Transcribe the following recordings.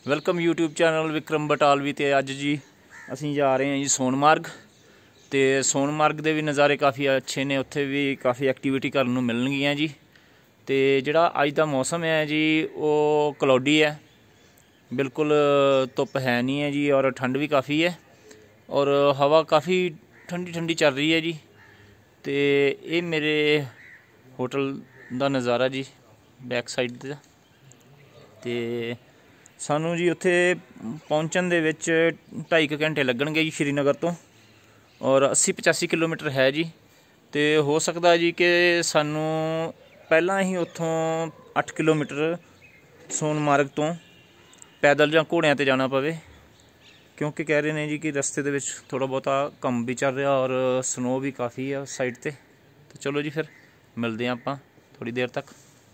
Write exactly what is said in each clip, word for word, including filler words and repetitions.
Welcome YouTube channel Vikram Batalvi. तो अज जी असी जा रहे हैं जी सोनमार्ग। तो सोनमार्ग के भी नज़ारे काफ़ी अच्छे ने, उत्थे भी काफ़ी एक्टिविटी करने को मिलणगियां जी। तो जिहड़ा अज का मौसम है जी वो क्लाउडी है, बिल्कुल धुप है नहीं है जी, और ठंड भी काफ़ी है और हवा काफ़ी ठंडी ठंडी चल रही है जी। तो ये मेरे होटल का नज़ारा जी बैक साइड का। तो सानू जी उत्थे पहुँचण दे विच ढाई क घंटे लगणगे जी श्रीनगर तो, और अस्सी पचासी किलोमीटर है जी। तो हो सकता जी कि सानू पहला ही उत्थों अठ किलोमीटर सोनमार्ग तो पैदल जां घोड़ियां ते जाना पवे, क्योंकि कह रहे हैं जी कि रस्ते दे विच थोड़ा बहुता कम भी चल रहा और स्नो भी काफ़ी है उस साइड ते। तो चलो जी फिर मिलते हैं आपां थोड़ी देर तक।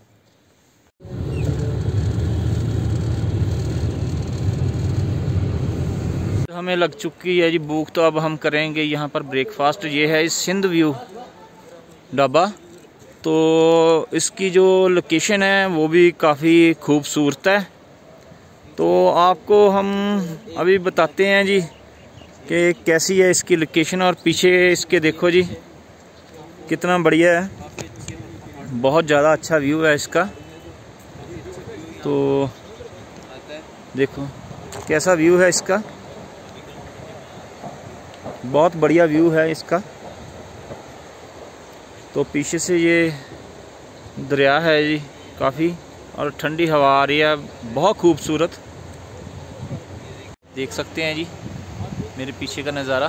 हमें लग चुकी है जी भूख, तो अब हम करेंगे यहाँ पर ब्रेकफास्ट। ये है सिंध व्यू ढाबा। तो इसकी जो लोकेशन है वो भी काफ़ी खूबसूरत है। तो आपको हम अभी बताते हैं जी कि कैसी है इसकी लोकेशन। और पीछे इसके देखो जी कितना बढ़िया है, बहुत ज़्यादा अच्छा व्यू है इसका। तो देखो कैसा व्यू है इसका, बहुत बढ़िया व्यू है इसका। तो पीछे से ये दरिया है जी काफ़ी, और ठंडी हवा आ रही है, बहुत खूबसूरत। देख सकते हैं जी मेरे पीछे का नज़ारा।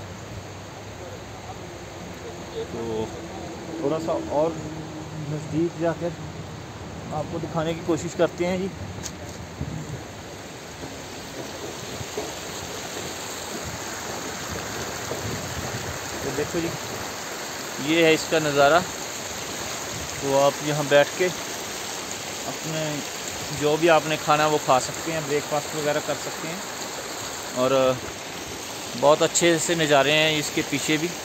तो थोड़ा सा और नज़दीक जाकर आपको दिखाने की कोशिश करते हैं जी। तो देखो जी ये है इसका नज़ारा। तो आप यहाँ बैठ के अपने जो भी आपने खाना वो खा सकते हैं, ब्रेकफास्ट वगैरह कर सकते हैं। और बहुत अच्छे से नज़ारे हैं इसके पीछे भी।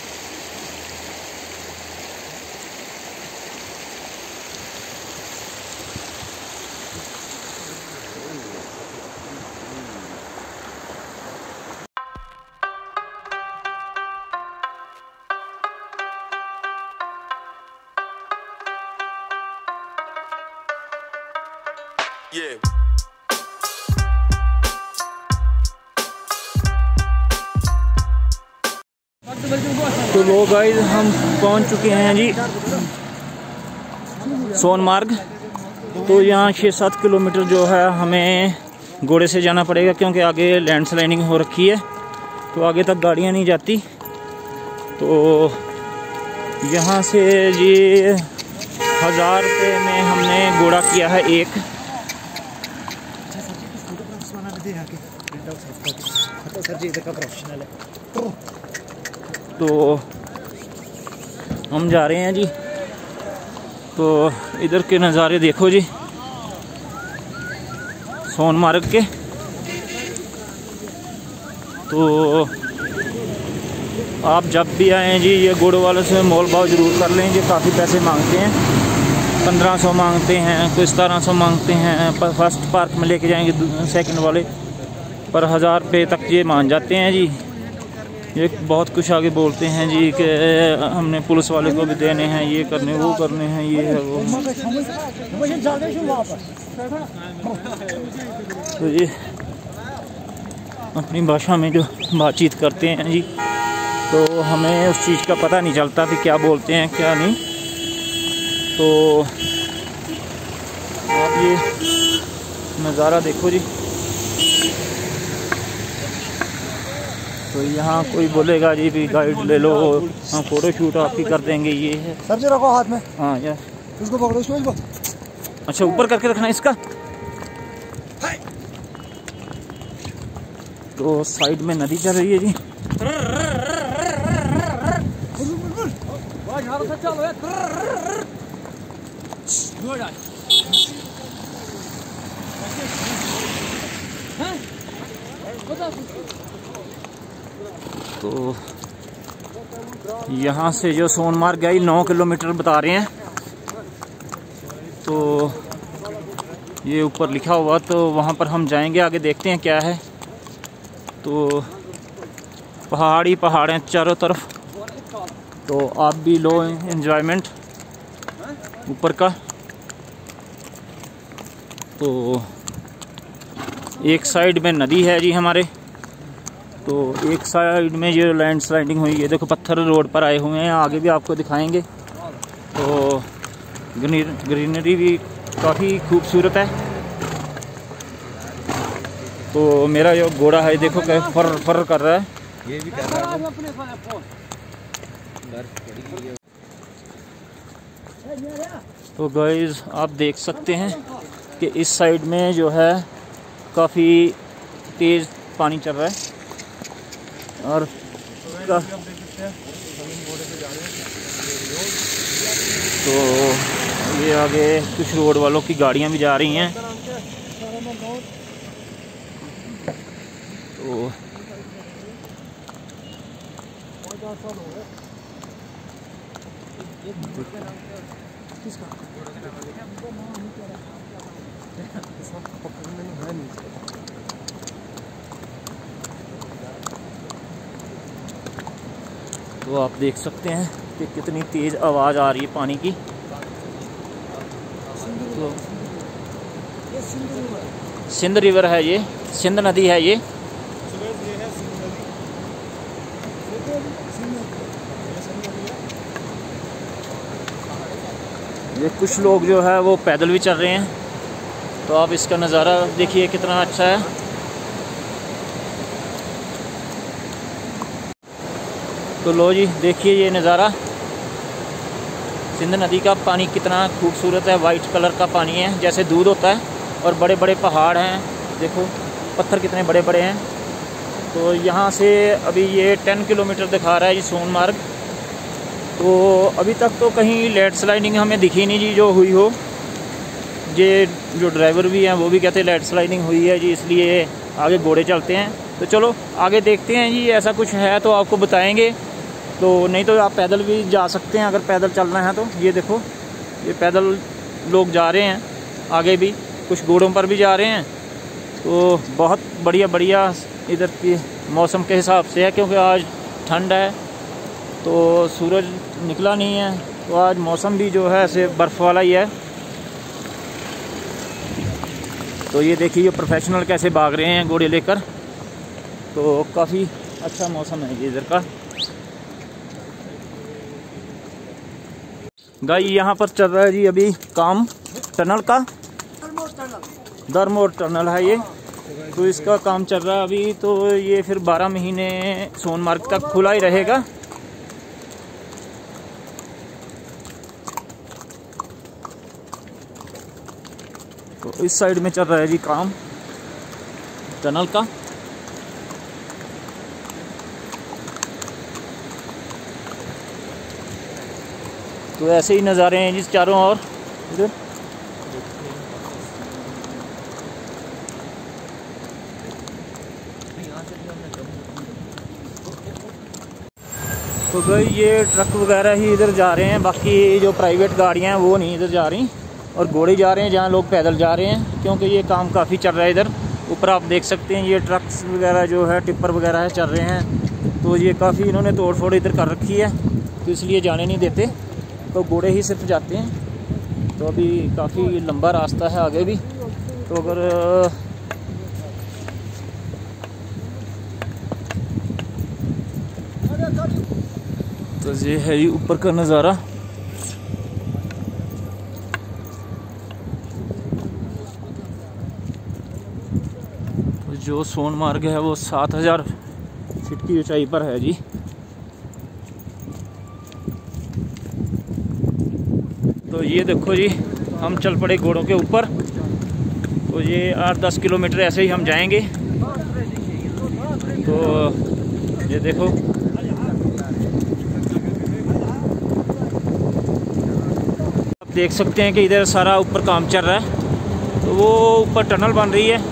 Yeah. तो लो गाइस हम पहुंच चुके हैं जी सोनमार्ग। तो यहाँ छः सात किलोमीटर जो है हमें घोड़े से जाना पड़ेगा, क्योंकि आगे लैंडस्लाइडिंग हो रखी है तो आगे तक गाड़ियाँ नहीं जाती। तो यहाँ से जी हज़ार रुपये में हमने घोड़ा किया है एक। तो हम जा रहे हैं जी। तो इधर के नज़ारे देखो जी सोनमार्ग के। तो आप जब भी आएँ जी ये घोड़े वालों से मोल भाव ज़रूर कर लें। ये काफ़ी पैसे मांगते हैं, पंद्रह सौ मांगते हैं, कोई सतारह सौ मांगते हैं। पर फर्स्ट पार्क में लेके जाएंगे सेकंड वाले पर हज़ार रुपये तक ये मान जाते हैं जी। ये बहुत कुछ आगे बोलते हैं जी कि हमने पुलिस वाले को भी देने हैं, ये करने वो करने हैं, ये है वो। तो ये अपनी भाषा में जो बातचीत करते हैं जी, तो हमें उस चीज़ का पता नहीं चलता कि क्या बोलते हैं क्या नहीं। तो आप ये नज़ारा देखो जी। तो यहाँ कोई बोलेगा जी भी गाइड ले लो, हम फोटो शूट आपकी कर देंगे, ये है। सर जी रखो हाथ में। हाँ यार इसको पकड़ो, इसको। अच्छा ऊपर करके रखना है इसका। तो साइड में नदी चल रही है जी। तो यहाँ से जो सोनमार्ग है नौ किलोमीटर बता रहे हैं। तो ये ऊपर लिखा हुआ, तो वहाँ पर हम जाएंगे, आगे देखते हैं क्या है। तो पहाड़ी पहाड़ हैं चारों तरफ, तो आप भी लो एंजॉयमेंट ऊपर का। तो एक साइड में नदी है जी हमारे, तो एक साइड में ये लैंड स्लाइडिंग हुई है। देखो पत्थर रोड पर आए हुए हैं, आगे भी आपको दिखाएंगे। तो ग्रीनरी भी काफ़ी खूबसूरत है। तो मेरा जो घोड़ा है देखो कैसे फर फर कर रहा है, ये भी कर रहा है। तो गाइस आप देख सकते हैं कि इस साइड में जो है काफ़ी तेज़ पानी चल रहा है, और तो ये आगे कुछ रोड वालों की गाड़ियां भी जा रही हैं। तो तो आप देख सकते हैं कि कितनी तेज़ आवाज़ आ रही है पानी की। तो सिंध रिवर है, ये सिंध नदी है ये। ये कुछ लोग जो है वो पैदल भी चल रहे हैं, तो आप इसका नज़ारा देखिए कितना अच्छा है। तो लो जी देखिए ये नज़ारा, सिंध नदी का पानी कितना खूबसूरत है, वाइट कलर का पानी है जैसे दूध होता है, और बड़े बड़े पहाड़ हैं, देखो पत्थर कितने बड़े बड़े हैं। तो यहाँ से अभी ये टेन किलोमीटर दिखा रहा है जी सोनमार्ग। तो अभी तक तो कहीं लैंड स्लाइडिंग हमें दिखी नहीं जी जो हुई हो। ये जो ड्राइवर भी हैं वो भी कहते हैं लैंड स्लाइडिंग हुई है जी, इसलिए आगे घोड़े चलते हैं। तो चलो आगे देखते हैं जी, ऐसा कुछ है तो आपको बताएंगे। तो नहीं तो आप पैदल भी जा सकते हैं, अगर पैदल चलना है तो। ये देखो ये पैदल लोग जा रहे हैं, आगे भी कुछ घोड़ों पर भी जा रहे हैं। तो बहुत बढ़िया बढ़िया इधर की मौसम के हिसाब से है, क्योंकि आज ठंड है तो सूरज निकला नहीं है, तो आज मौसम भी जो है ऐसे बर्फ़ वाला ही है। तो ये देखिए ये प्रोफेशनल कैसे भाग रहे हैं घोड़े लेकर, तो काफ़ी अच्छा मौसम है ये इधर का। गाइस यहाँ पर चल रहा है जी अभी काम टनल का, दरमोर टनल है ये, तो इसका काम चल रहा है अभी। तो ये फिर बारह महीने सोनमार्ग तक खुला ही रहेगा। तो इस साइड में चल रहा है जी काम टनल का। तो ऐसे ही नज़ारे हैं जिस चारों ओर इधर। तो भाई ये ट्रक वगैरह ही इधर जा रहे हैं, बाकी जो प्राइवेट गाड़ियां हैं वो नहीं इधर जा रही, और घोड़े जा रहे हैं जहाँ लोग पैदल जा रहे हैं, क्योंकि ये काम काफ़ी चल रहा है इधर। ऊपर आप देख सकते हैं ये ट्रक्स वगैरह जो है टिप्पर वगैरह है चल रहे हैं। तो ये काफ़ी इन्होंने तोड़ फोड़ इधर कर रखी है, तो इसलिए जाने नहीं देते, तो घोड़े ही सिर्फ जाते हैं। तो अभी काफ़ी लंबा रास्ता है आगे भी, तो अगर तो ये है ये ऊपर का नज़ारा। जो सोनमार्ग है वो सात हज़ार फीट की ऊंचाई पर है जी। तो ये देखो जी हम चल पड़े घोड़ों के ऊपर। तो ये आठ दस किलोमीटर ऐसे ही हम जाएंगे। तो ये देखो आप देख सकते हैं कि इधर सारा ऊपर काम चल रहा है, तो वो ऊपर टनल बन रही है।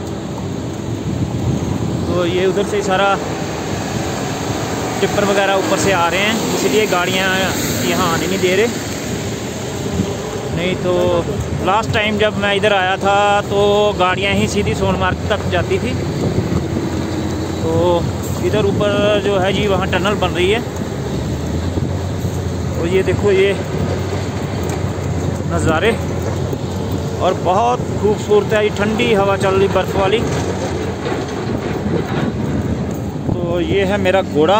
तो ये उधर से सारा टिप्पर वगैरह ऊपर से आ रहे हैं, इसलिए गाड़ियाँ यहाँ आने नहीं दे रहे। नहीं तो लास्ट टाइम जब मैं इधर आया था तो गाड़ियाँ ही सीधी सोनमार्ग तक जाती थी। तो इधर ऊपर जो है जी वहाँ टनल बन रही है। और ये देखो ये नज़ारे, और बहुत खूबसूरत है। ये ठंडी हवा चल रही बर्फ़ वाली। तो ये है मेरा घोड़ा।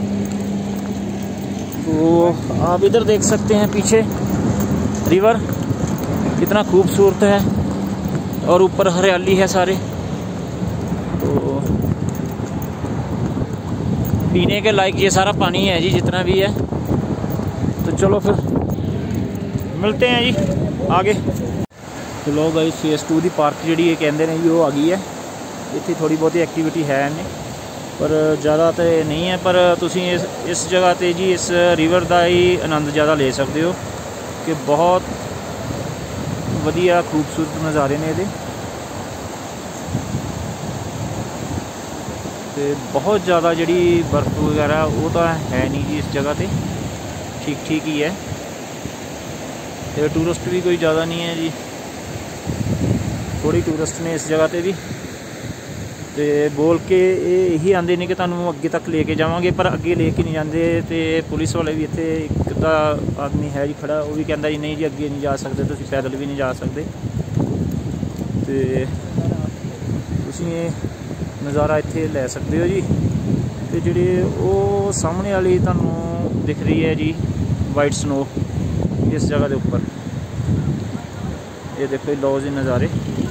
तो आप इधर देख सकते हैं पीछे रिवर कितना खूबसूरत है, और ऊपर हरियाली है सारे। तो पीने के लायक ये सारा पानी है जी, जितना भी है। तो चलो फिर मिलते हैं जी आगे। तो लो भाई फेस टू दी पार्क जी कहते हैं जी वो आ गई है। इतनी थोड़ी बहुत एक्टिविटी है नहीं, पर ज़्यादा तो नहीं है। पर तुसी इस इस जगह ते जी इस रिवर का ही आनंद ज़्यादा ले सकते हो कि बहुत वधिया खूबसूरत नज़ारे ने ये। तो बहुत ज़्यादा जी बर्फ़ वगैरह वो तो है नहीं जी इस जगह पे, ठीक ठीक ही है। तो टूरिस्ट भी कोई ज़्यादा नहीं है जी, थोड़ी टूरिस्ट ने इस जगह पे भी। तो बोल के यही आते नहीं कि तुहानू अगे तक लेके जावांगे, पर अगे लेके नहीं जाते। तो पुलिस वाले भी इत्थे एक आदमी है जी खड़ा, वो भी कहता जी नहीं जी अगे नहीं जा सकते, तुसीं पैदल भी नहीं जा सकते। तो तुसीं ये नज़ारा इत्थे लै सकते हो जी। तो जिहड़ी वो सामने वाली तुहानू दिख रही है जी वाइट स्नो इस जगह के उपर, ये देखो लो जी नज़ारे।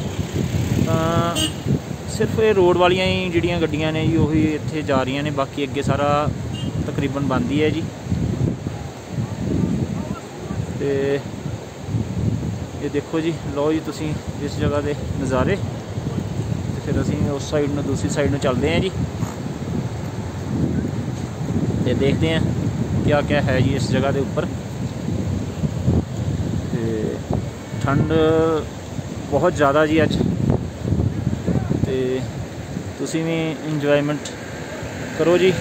सिर्फ ये रोड वालियां ही जिहड़ियां गड्डियां ने जी वही इत्थे जा रही ने, बाकी अगे सारा तकरीबन बंद ही है जी। तो ये देखो जी लो जी तुसीं इस जगह के नज़ारे। तो फिर असीं उस साइड में दूसरी साइड में चलते हैं जी, तो देखते हैं क्या क्या है जी इस जगह के उपर। ठंड बहुत ज़्यादा जी अज। तो तुसी भी इंजॉयमेंट करो जी।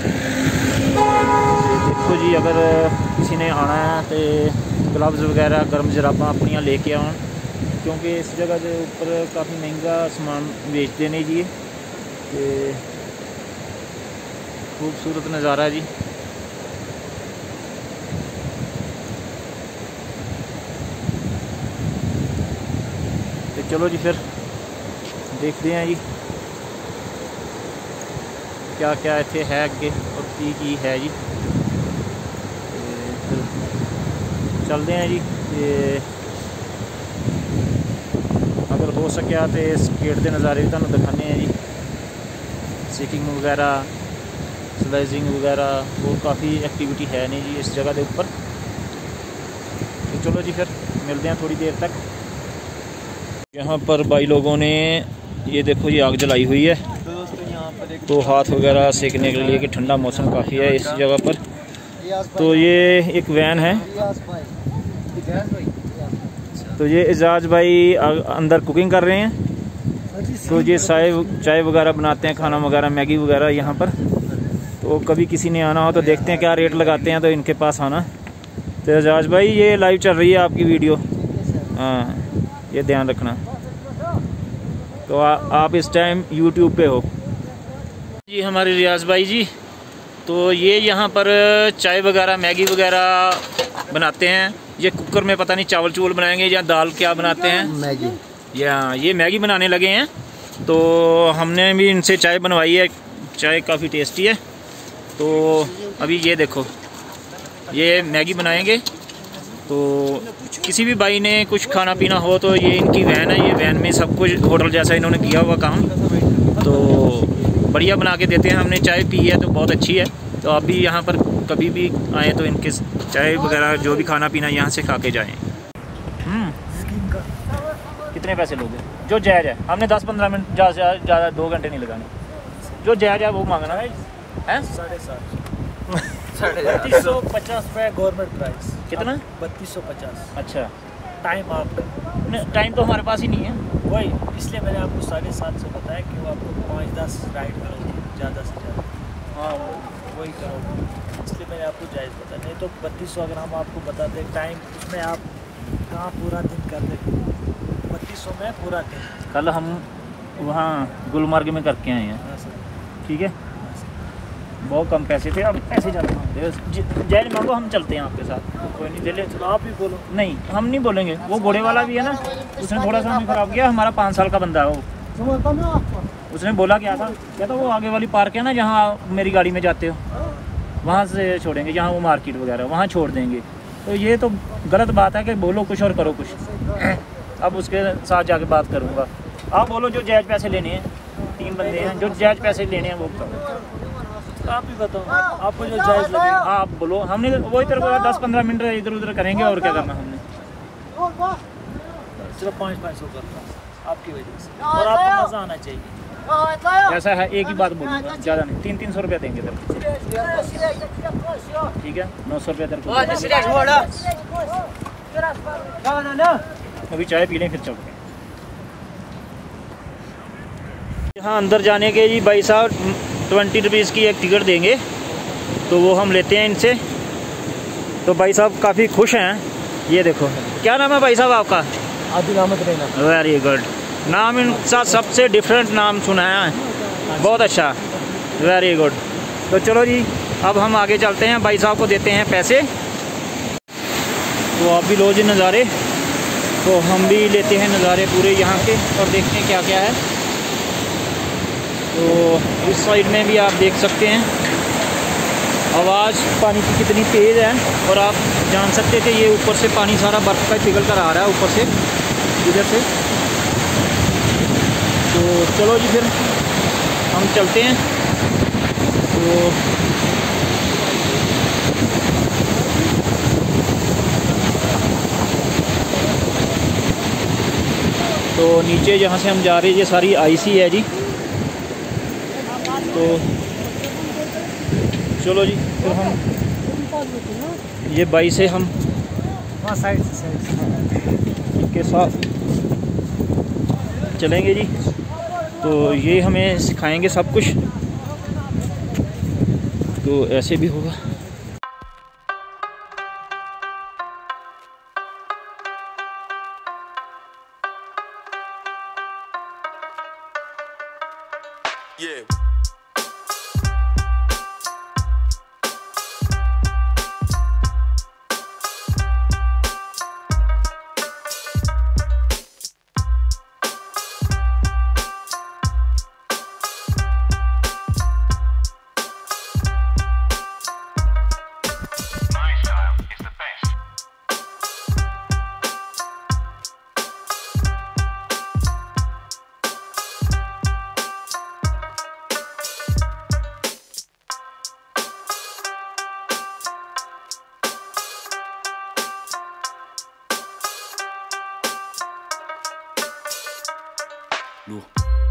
देखो जी अगर किसी ने आना है तो ग्लव्स वगैरह गर्म जराबां अपनियां लेके आउण, क्योंकि इस जगह के ऊपर काफ़ी महंगा समान बेचते हैं जी। तो खूबसूरत नज़ारा जी। तो चलो जी फिर देखते हैं जी क्या क्या इत्थे है अगे और की की है जी। फिर चलते हैं जी। ते अगर हो सकिया तो इस गेट के नज़ारे भी तुहानू दिखाने हैं जी। सिकिंग वगैरह स्लाइजिंग वगैरह वो काफ़ी एक्टिविटी है नहीं जी इस जगह के ऊपर। तो चलो जी फिर मिलते हैं थोड़ी देर तक। यहाँ पर भाई लोगों ने ये देखो ये आग जलाई हुई है, तो हाथ वगैरह सेकने के लिए कि ठंडा मौसम काफ़ी है इस जगह पर। तो ये एक वैन है, तो ये एजाज भाई अंदर कुकिंग कर रहे हैं। तो ये चाय चाय वगैरह बनाते हैं, खाना वगैरह मैगी वगैरह यहाँ पर। तो कभी किसी ने आना हो तो देखते हैं क्या रेट लगाते हैं, तो इनके पास आना। तो एजाज भाई ये लाइव चल रही है आपकी वीडियो, हाँ ये ध्यान रखना। तो आ, आप इस टाइम यूट्यूब पे हो जी हमारे रियाज भाई जी। तो ये यहाँ पर चाय वगैरह मैगी वगैरह बनाते हैं। ये कुकर में पता नहीं चावल चूवल बनाएंगे या दाल क्या बनाते हैं, मैगी। या ये मैगी बनाने लगे हैं। तो हमने भी इनसे चाय बनवाई है, चाय काफ़ी टेस्टी है। तो अभी ये देखो ये मैगी बनाएंगे। तो किसी भी भाई ने कुछ खाना पीना हो तो ये इनकी वैन है, ये वैन में सब कुछ होटल जैसा इन्होंने किया हुआ काम। तो बढ़िया बना के देते हैं। हमने चाय पी है तो बहुत अच्छी है। तो आप भी यहाँ पर कभी भी आएँ तो इनके चाय वगैरह जो भी खाना पीना यहाँ से खा के जाएँ। कितने पैसे लोगे? जो जायज़ है। हमने दस पंद्रह मिनट ज़्यादा से ज़्यादा दो घंटे नहीं लगाने, जो जायज़ है वो मांगना है। साढ़े सात बत्तीस सौ पचास रुपये गवर्नमेंट प्राइस। कितना? बत्तीस सौ पचास। अच्छा टाइम आपका? टाइम तो हमारे पास ही नहीं है वही, इसलिए मैंने आपको साढ़े सात सौ बताया कि वो आपको पाँच दस राइड करोगे ज़्यादा से ज़्यादा। हाँ वही करोगे, इसलिए मैंने आपको जायज़ बताया। नहीं तो बत्तीस सौ अगर हम आपको बताते टाइम, उसमें आप कहाँ पूरा दिन कर रहे, बत्तीस सौ में पूरा दिन। कल हम वहाँ गुलमर्ग में करके आए हैं, ठीक है। बहुत कम पैसे थे, अब ऐसे चलते हैं, जैज मांगो हम चलते हैं आपके साथ, कोई नहीं दे ले। चलो आप ही बोलो। नहीं हम नहीं बोलेंगे, वो घोड़े वाला भी है ना, उसने थोड़ा सा हमें ख़राब किया। हमारा पाँच साल का बंदा है वो, उसने बोला क्या था, क्या था वो आगे वाली पार्क है ना जहाँ मेरी गाड़ी में जाते हो, वहाँ से छोड़ेंगे, जहाँ वो मार्केट वगैरह वहाँ छोड़ देंगे। तो ये तो गलत बात है कि बोलो कुछ और करो कुछ। अब उसके साथ जाके बात करूँगा। आप बोलो जो जायज़ पैसे लेने हैं, तीन बंदे हैं जो जायज़ पैसे लेने हैं वो बताओ। आप ही बताओ, आपको जो जायज़ लगे। हाँ आप बोलो, हमने वही तरह बोला दस पंद्रह मिनट इधर उधर करेंगे और क्या करना हमने। चलो पाँच पाँच सौ करना आपकी वजह से, और आपको मज़ा आना चाहिए। ऐसा है, एक ही बात बोलूँगा, ज़्यादा नहीं, तीन तीन सौ रुपया देंगे तेरे को, ठीक है। नौ सौ रुपया तेरे को, अभी चाय पी लें फिर चलते हैं। यहाँ अंदर जाने के जी भाई साहब ट्वेंटी रुपीज़ की एक टिकट देंगे, तो वो हम लेते हैं इनसे। तो भाई साहब काफ़ी खुश हैं, ये देखो। क्या नाम है भाई साहब आपका? आदिल अहमद रैना। वेरी गुड, नाम इनका सबसे डिफरेंट नाम सुना है, बहुत अच्छा, वेरी गुड। तो चलो जी अब हम आगे चलते हैं, भाई साहब को देते हैं पैसे। तो आप भी लो जी नज़ारे, तो हम भी लेते हैं नज़ारे पूरे यहाँ के और देखते हैं क्या क्या है। तो इस साइड में भी आप देख सकते हैं आवाज़ पानी की कितनी तेज़ है, और आप जान सकते थे ये ऊपर से पानी सारा बर्फ़ का पिघल कर आ रहा है ऊपर से, इधर से। तो चलो जी फिर हम चलते हैं। तो तो नीचे जहाँ से हम जा रहे हैं ये सारी आईसी है जी। तो चलो जी फिर हम ये बाई से हम साइड साइड के साथ चलेंगे जी। तो ये हमें सिखाएंगे सब कुछ, तो ऐसे भी होगा। Yeah. Lourd.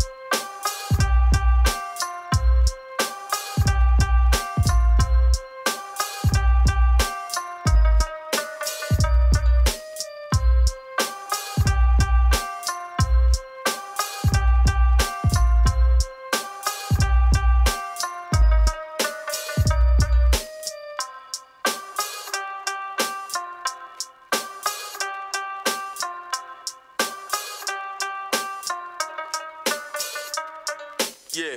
Yeah.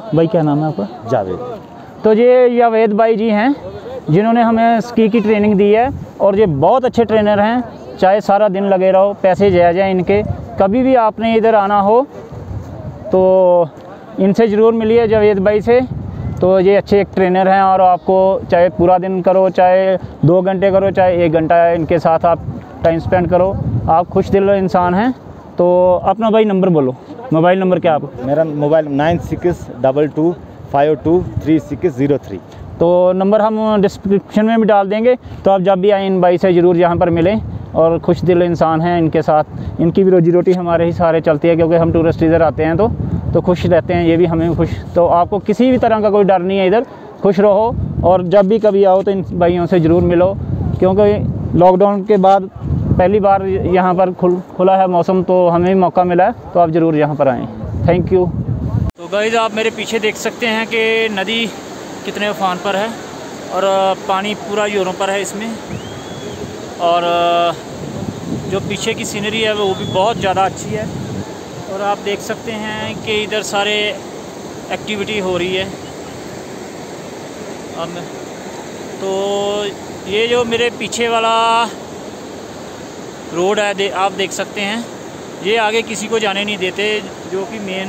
भाई क्या नाम है आपका? जावेद। तो ये जावेद भाई जी हैं जिन्होंने हमें स्की की ट्रेनिंग दी है और ये बहुत अच्छे ट्रेनर हैं। चाहे सारा दिन लगे रहो, पैसे जायज़ हैं इनके। कभी भी आपने इधर आना हो तो इनसे ज़रूर मिलिए, जावेद भाई से। तो ये अच्छे एक ट्रेनर हैं और आपको चाहे पूरा दिन करो, चाहे दो घंटे करो, चाहे एक घंटा इनके साथ आप टाइम स्पेंड करो, आप खुश दिल इंसान हैं। तो अपना भाई नंबर बोलो, मोबाइल नंबर क्या आप? मेरा mobile nine six double two five two three six zero three. तो नंबर हम डिस्क्रिप्शन में भी डाल देंगे। तो आप जब भी आए इन भाई से ज़रूर यहाँ पर मिलें और खुश दिल इंसान हैं। इनके साथ इनकी भी रोजी रोटी हमारे ही सारे चलती है, क्योंकि हम टूरिस्ट इधर आते हैं तो तो खुश रहते हैं, ये भी हमें खुश। तो आपको किसी भी तरह का कोई डर नहीं है, इधर खुश रहो और जब भी कभी आओ तो इन भाइयों से ज़रूर मिलो, क्योंकि लॉकडाउन के बाद पहली बार यहाँ पर खुल खुला है मौसम, तो हमें भी मौका मिला है। तो आप ज़रूर यहाँ पर आएँ। Thank you. तो गाइस आप मेरे पीछे देख सकते हैं कि नदी कितने उफान पर है और पानी पूरा जोरों पर है इसमें। और जो पीछे की सीनरी है वो भी बहुत ज़्यादा अच्छी है। और आप देख सकते हैं कि इधर सारे एक्टिविटी हो रही है। अब तो ये जो मेरे पीछे वाला रोड है दे, आप देख सकते हैं, ये आगे किसी को जाने नहीं देते, जो कि मेन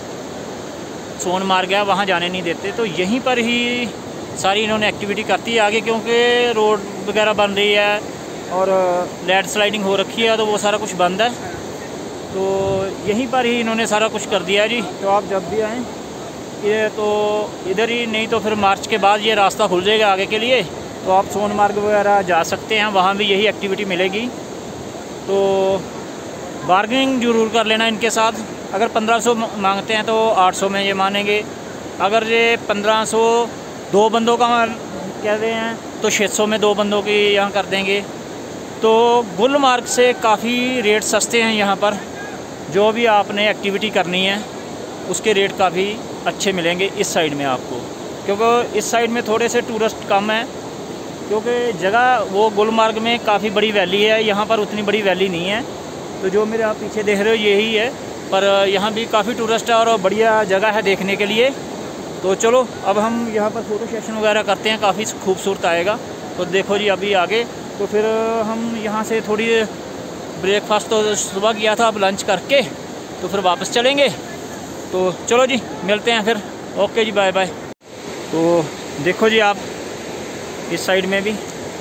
सोनमार्ग है वहाँ जाने नहीं देते। तो यहीं पर ही सारी इन्होंने एक्टिविटी करती है आगे, क्योंकि रोड वगैरह बन रही है और लैंड स्लाइडिंग हो रखी है, तो वो सारा कुछ बंद है। तो यहीं पर ही इन्होंने सारा कुछ कर दिया है जी। तो आप जब भी आएँ ये तो इधर ही, नहीं तो फिर मार्च के बाद ये रास्ता खुल जाएगा आगे के लिए, तो आप सोनमार्ग वगैरह जा सकते हैं, वहाँ भी यही एक्टिविटी मिलेगी। तो बार्गेनिंग ज़रूर कर लेना इनके साथ। अगर पंद्रह सौ मांगते हैं तो आठ सौ में ये मानेंगे। अगर ये पंद्रह सौ दो बंदों का कहते हैं तो छः सौ में दो बंदों की यहाँ कर देंगे। तो गुलमार्ग से काफ़ी रेट सस्ते हैं यहाँ पर। जो भी आपने एक्टिविटी करनी है उसके रेट काफ़ी अच्छे मिलेंगे इस साइड में आपको, क्योंकि इस साइड में थोड़े से टूरिस्ट कम हैं, क्योंकि जगह वो गुलमार्ग में काफ़ी बड़ी वैली है, यहाँ पर उतनी बड़ी वैली नहीं है। तो जो मेरे आप पीछे देख रहे हो यही है, पर यहाँ भी काफ़ी टूरिस्ट है और बढ़िया जगह है देखने के लिए। तो चलो अब हम यहाँ पर फ़ोटो सेशन वगैरह करते हैं, काफ़ी खूबसूरत आएगा। तो देखो जी अभी आगे, तो फिर हम यहाँ से थोड़ी ब्रेकफास्ट तो सुबह किया था, अब लंच करके तो फिर वापस चलेंगे। तो चलो जी मिलते हैं फिर। ओके जी, बाय बाय। तो देखो जी आप इस साइड में भी,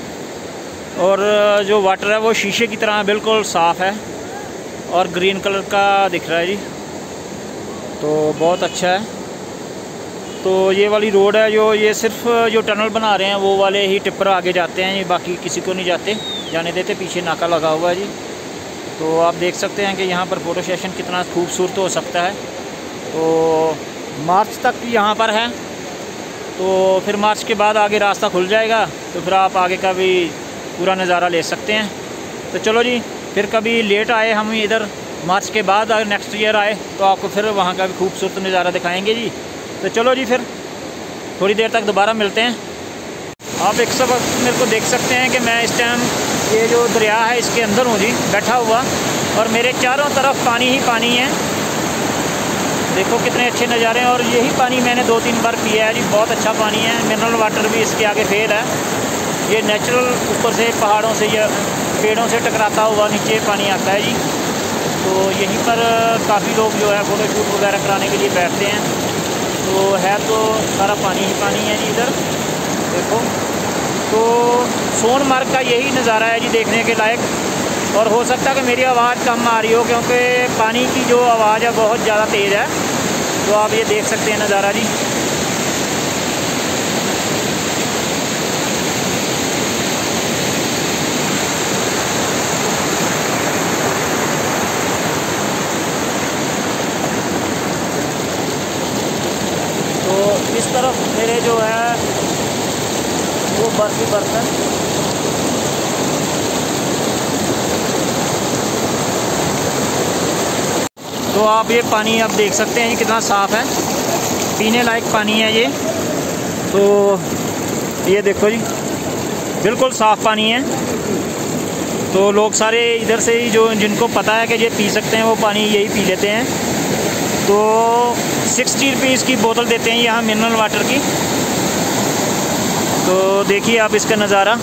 और जो वाटर है वो शीशे की तरह बिल्कुल साफ़ है और ग्रीन कलर का दिख रहा है जी। तो बहुत अच्छा है। तो ये वाली रोड है, जो ये सिर्फ जो टनल बना रहे हैं वो वाले ही टिप्पर आगे जाते हैं, ये बाकी किसी को नहीं जाते जाने देते। पीछे नाका लगा हुआ है जी। तो आप देख सकते हैं कि यहाँ पर फ़ोटो सेशन कितना खूबसूरत हो सकता है। तो मार्च तक यहाँ पर है, तो फिर मार्च के बाद आगे रास्ता खुल जाएगा, तो फिर आप आगे का भी पूरा नज़ारा ले सकते हैं। तो चलो जी, फिर कभी लेट आए हम इधर मार्च के बाद, अगर नेक्स्ट ईयर आए तो आपको फिर वहाँ का भी खूबसूरत नज़ारा दिखाएंगे जी। तो चलो जी फिर थोड़ी देर तक दोबारा मिलते हैं। आप एक सब मेरे को देख सकते हैं कि मैं इस टाइम ये जो दरिया है इसके अंदर हूँ जी, बैठा हुआ, और मेरे चारों तरफ पानी ही पानी है। देखो कितने अच्छे नज़ारे हैं, और यही पानी मैंने दो तीन बार पिया है जी। बहुत अच्छा पानी है, मिनरल वाटर भी इसके आगे फेल है। ये नेचुरल ऊपर से पहाड़ों से या पेड़ों से टकराता हुआ नीचे पानी आता है जी। तो यहीं पर काफ़ी लोग जो है फ़ोटो शूट वगैरह कराने के लिए बैठते हैं। तो है तो सारा पानी ही पानी है जी इधर देखो। तो सोनमार्ग का यही नज़ारा है जी देखने के लायक। और हो सकता है कि मेरी आवाज़ कम आ रही हो, क्योंकि पानी की जो आवाज़ है बहुत ज़्यादा तेज़ है। तो आप ये देख सकते हैं नज़ारा जी। तो इस तरफ मेरे जो है वो बर्फ ही बर्फ है। तो आप ये पानी आप देख सकते हैं कितना साफ़ है, पीने लायक पानी है ये। तो ये देखो जी बिल्कुल साफ़ पानी है। तो लोग सारे इधर से ही जो जिनको पता है कि ये पी सकते हैं वो पानी यही पी लेते हैं। तो सिक्सटी रुपीज़ की बोतल देते हैं यहाँ मिनरल वाटर की। तो देखिए आप इसका नज़ारा।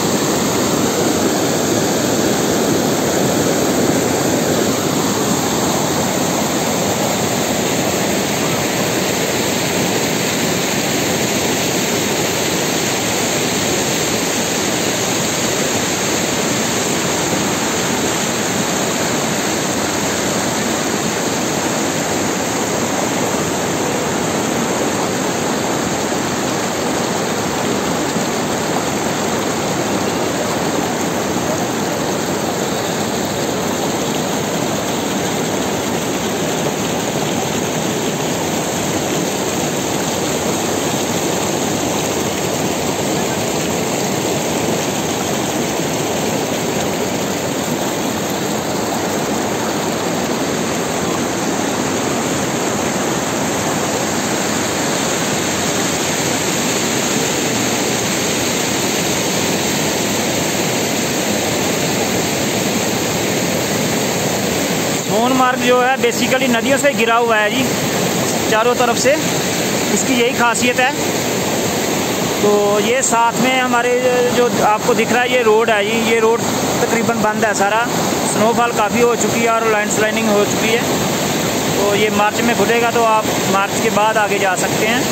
सोनमार्ग जो है बेसिकली नदियों से घिरा हुआ है जी चारों तरफ से, इसकी यही खासियत है। तो ये साथ में हमारे जो आपको दिख रहा है ये रोड है जी, ये रोड तकरीबन बंद है सारा, स्नोफॉल काफ़ी हो चुकी है और लैंडस्लाइडिंग हो चुकी है। तो ये मार्च में खुलेगा तो आप मार्च के बाद आगे जा सकते हैं।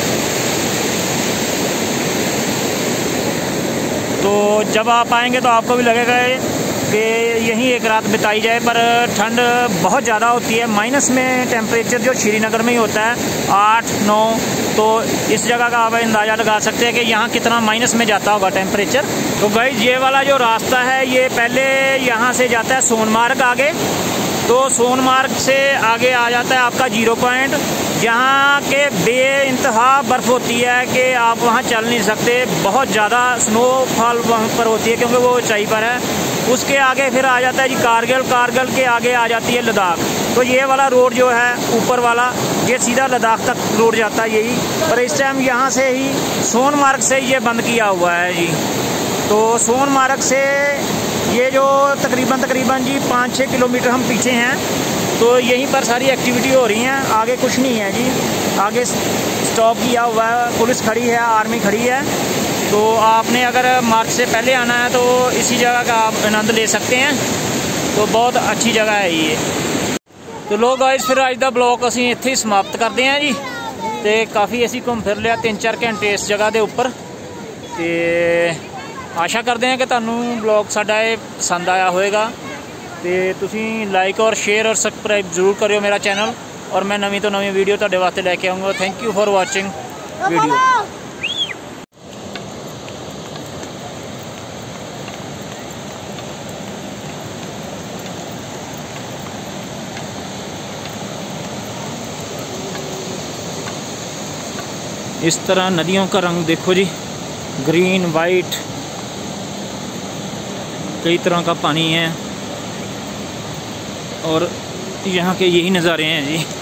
तो जब आप आएंगे तो आपको भी लगेगा कि यहीं एक रात बिताई जाए, पर ठंड बहुत ज़्यादा होती है। माइनस में टेम्परेचर जो श्रीनगर में ही होता है आठ नौ, तो इस जगह का आप अंदाज़ा लगा सकते हैं कि यहाँ कितना माइनस में जाता होगा टेम्परेचर। तो गाइस ये वाला जो रास्ता है ये पहले यहाँ से जाता है सोनमार्ग आगे, तो सोनमार्ग से आगे आ जाता है आपका जीरो पॉइंट, जहाँ के बेइंतहा बर्फ़ होती है कि आप वहाँ चल नहीं सकते, बहुत ज़्यादा स्नोफॉल वहाँ पर होती है क्योंकि वो ऊंचाई पर है। उसके आगे फिर आ जाता है जी कारगिल, कारगिल के आगे आ जाती है लद्दाख। तो ये वाला रोड जो है ऊपर वाला ये सीधा लद्दाख तक रोड जाता है यही, पर इस टाइम यहाँ से ही सोनमार्ग से ये बंद किया हुआ है जी। तो सोनमार्ग से ये जो तकरीबन तकरीबन जी पाँच छः किलोमीटर हम पीछे हैं, तो यहीं पर सारी एक्टिविटी हो रही हैं, आगे कुछ नहीं है जी। आगे स्टॉप किया हुआ है, पुलिस खड़ी है, आर्मी खड़ी है। तो आपने अगर मार्च से पहले आना है तो इसी जगह का आप आनंद ले सकते हैं। तो बहुत अच्छी जगह है ये। तो लोग गाइस फिर अज का ब्लॉग असीं इत्थे ही समाप्त करते हैं जी। तो काफ़ी असीं घूम फिर लिया तीन चार घंटे इस जगह के उपर। तो आशा करते हैं कि तुहानूं ब्लॉग साडा ये पसंद आया होएगा। तो तुसीं लाइक और शेयर और सबसक्राइब जरूर करियो मेरा चैनल, और मैं नवीं तो नवीं वीडियो तुहाडे वास्ते लैके आऊँगा। Thank you for watching video. इस तरह नदियों का रंग देखो जी, ग्रीन वाइट, कई तरह का पानी है और यहाँ के यही नज़ारे हैं जी।